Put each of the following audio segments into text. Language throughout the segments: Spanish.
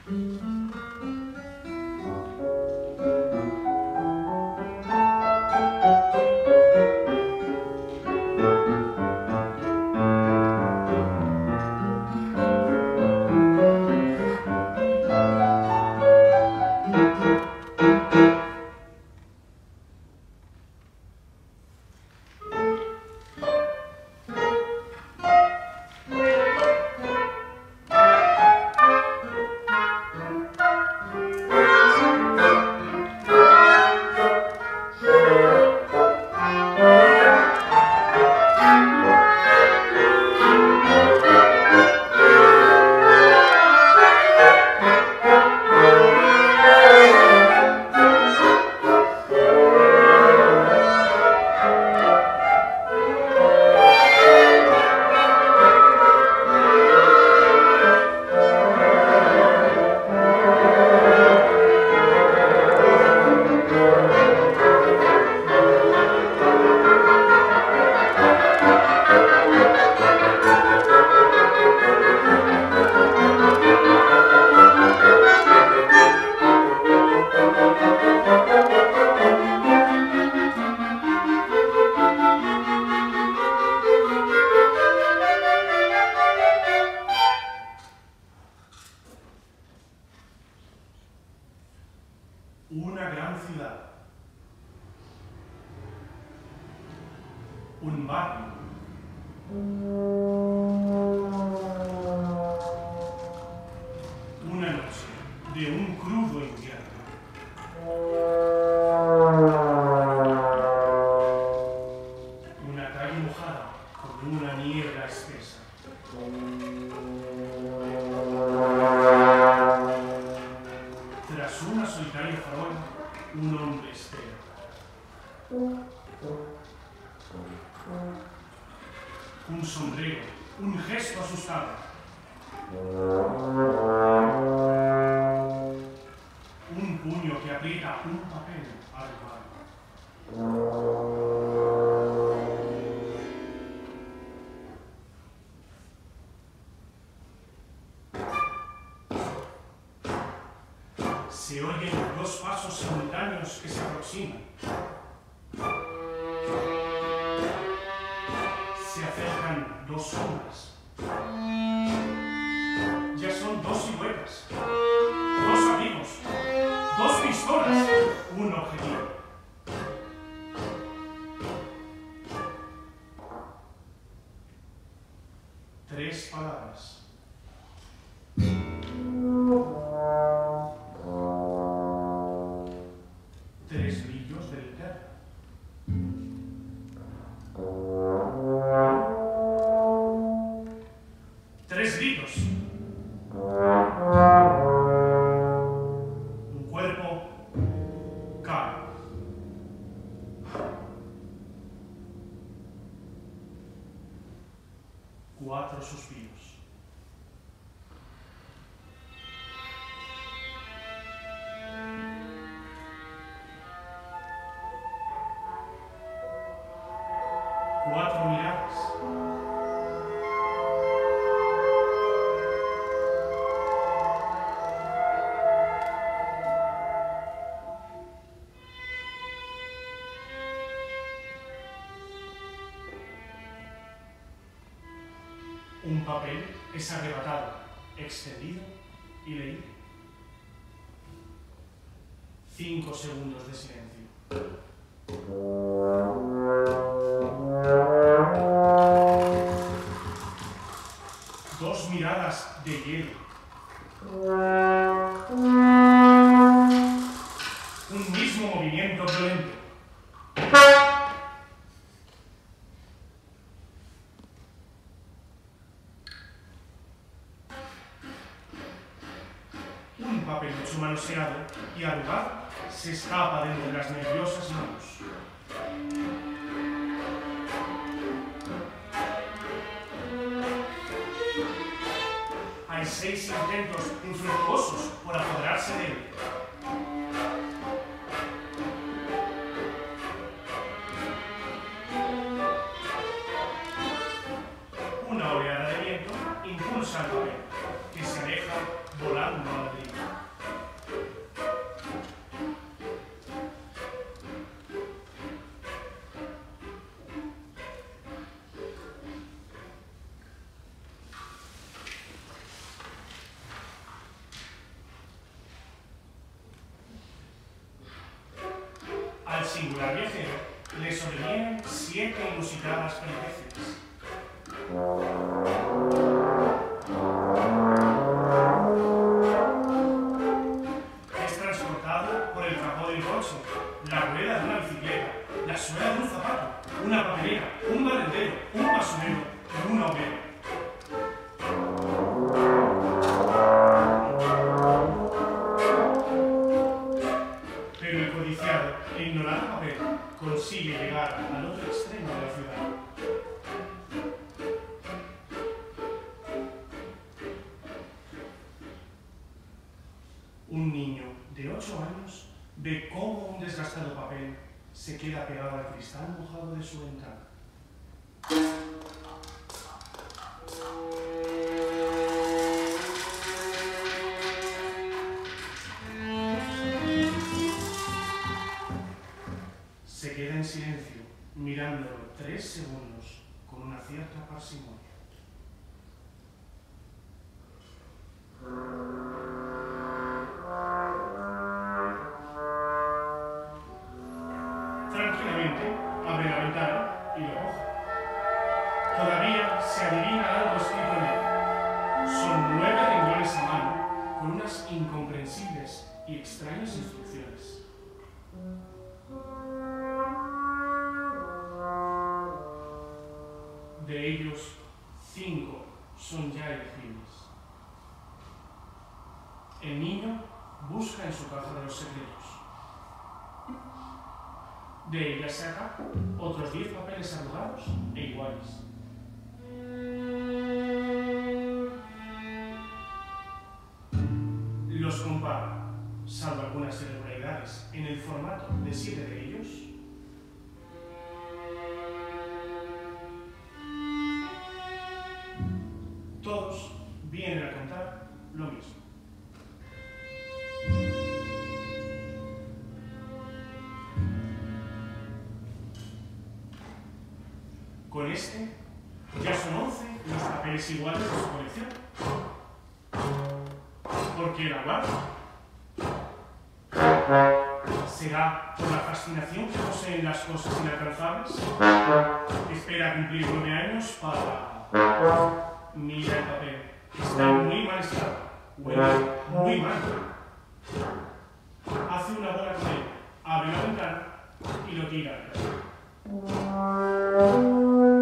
Una gran ciudad. Un barrio. Una noche de un crudo invierno. Una calle mojada con una niebla espesa. Tras una solitaria farola, un hombre espera. Un sombrero, un gesto asustado. Un puño que aprieta un papel arrugado. Se oyen dos pasos simultáneos que se aproximan. Se acercan dos sombras. Ya son dos siluetas, dos amigos, dos pistolas, un objetivo. Tres palabras. Tres brillos de linterna. Tres gritos. Un cuerpo cae. Cuatro suspiros. Cuatro miradas. Un papel es arrebatado, extendido y leído. 5 segundos de silencio. Dos miradas de hielo. Un mismo movimiento violento. Un papelucho manoseado y arrugado se escapa de entre las nerviosas manos. Hay 6 intentos infructuosos por apoderarse de él. Una oleada de viento impulsa al papel, que se aleja volando a la deriva. singular viajero le sobrevienen 7 inusitadas peripecias. Es transportado por el capó del coche, la rueda de una bicicleta, la suela de un zapato, una papelera, un barrendero, un basurero y una hoguera. Pero el codiciado e ignorado papel consigue llegar al otro extremo de la ciudad. Un niño de 8 años ve cómo un desgastado papel se queda pegado al cristal mojado de su ventana. Se queda en silencio, mirándolo 3 segundos con una cierta parsimonia. Tranquilamente abre la ventana y lo coge. Todavía se adivina algo escrito en él. Son 9 renglones a mano con unas incomprensibles y extrañas instrucciones. De ellos, 5 son ya elegibles. El niño busca en su caja de los secretos. De ella saca otros 10 papeles arrugados e iguales. Los compara, salvo algunas irregularidades, en el formato de 7 de ellos. Todos vienen a contar lo mismo. Con este, ya son 11 los papeles iguales de su colección. ¿Por qué la guarda? ¿Será por la fascinación que poseen las cosas inalcanzables? Espera cumplir 9 años para... Mira el papel. Está en muy mal estado. Huele muy mal. Hace una bola con él. Abre la ventana y lo tira al suelo.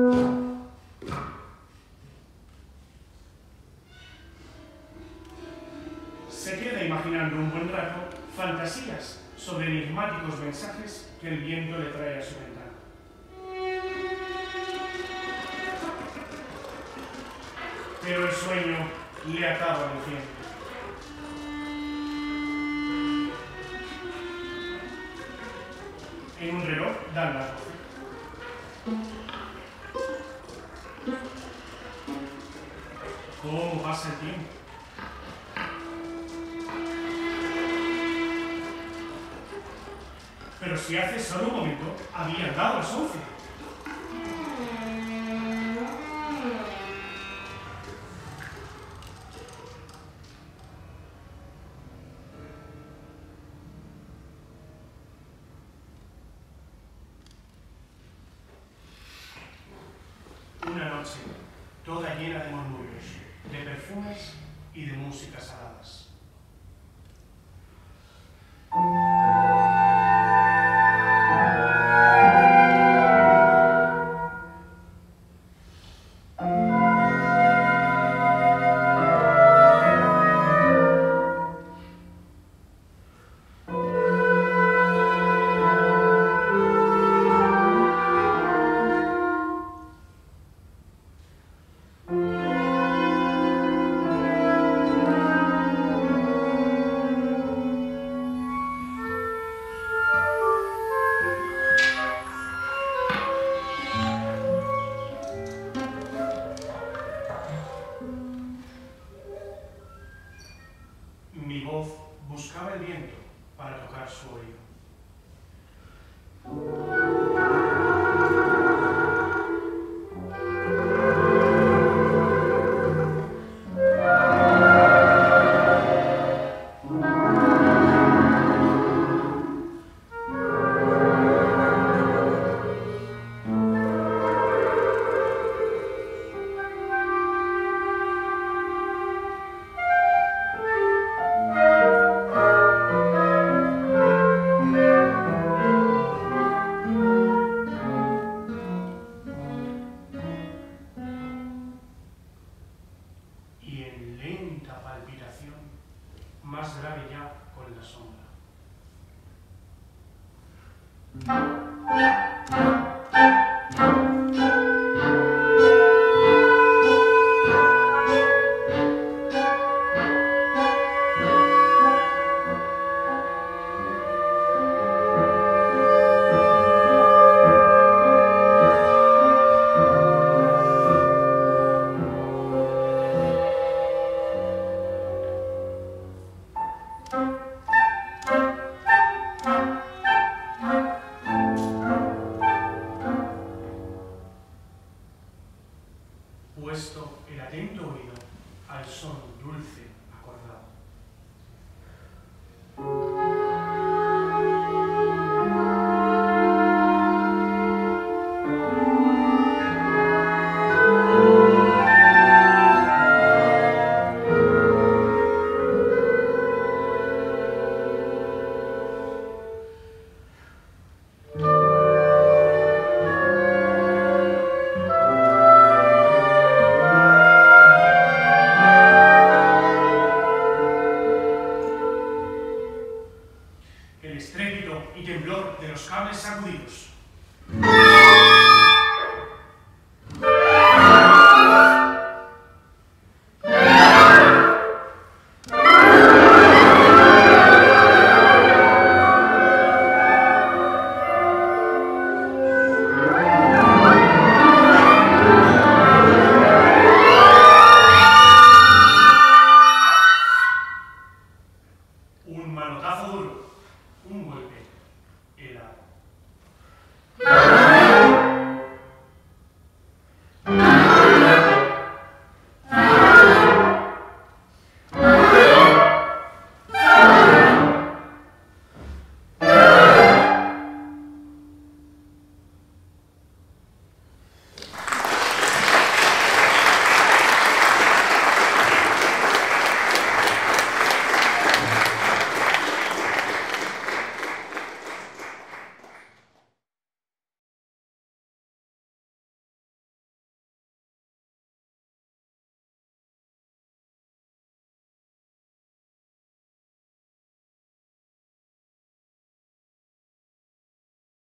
Se queda imaginando un buen rato fantasías sobre enigmáticos mensajes que el viento le trae a su ventana. Pero el sueño le acaba venciendo. En un reloj dan las 12. ¿Cómo pasa el tiempo? Pero si hace solo un momento habían dado las 11. Una noche toda llena de murmullos, de perfumes y de músicas aladas. Mi voz buscaba el viento para tocar su oído. más grave ya con la sombra. Puesto el atento oído al son dulce acordado. El estrépito y temblor de los cables sacudidos.